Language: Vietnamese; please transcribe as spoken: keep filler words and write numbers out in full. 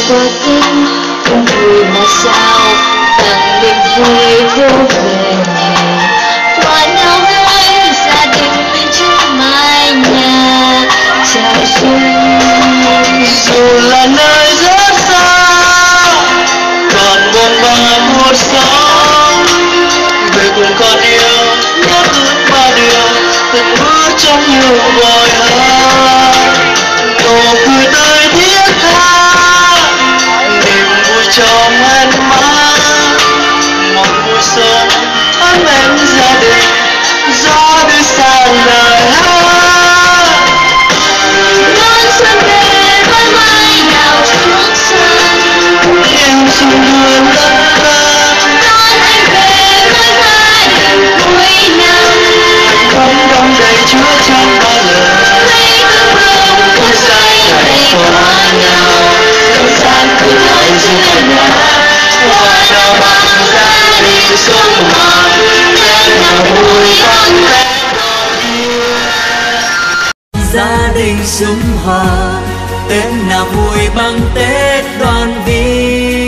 qua cơn không vui mà sao tặng niềm vui vô về ngày hoa nào hỡi gia đình bên trước mái nhà chào xuân. Dù là nơi rất xa còn buồn bã một sóng về cùng con yêu nhớ ước ba điều từng bước trong nhiều vội hát nụ cười tươi thiết tha niềm vui trong ánh mắt một mùa xuân ấm êm gia đình gió đưa sang lời hát Đón xuân về với mái nào trước sân em xuân hương lân lân đón anh về với gia đình cuối năm thắm đong đầy chúa trong ba lời lấy tương hương cuốn say đầy hoa nào trong gian của nói giữa nhà hoa đào bằng gia đình xuân mong tết nào vui bằng tết gia đình sum họp tết nào vui bằng tết đoàn viên.